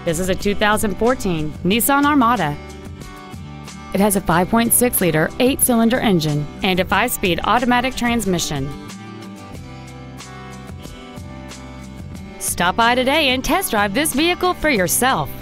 This is a 2014 Nissan Armada. It has a 5.6-liter 8-cylinder engine and a 5-speed automatic transmission. Stop by today and test drive this vehicle for yourself.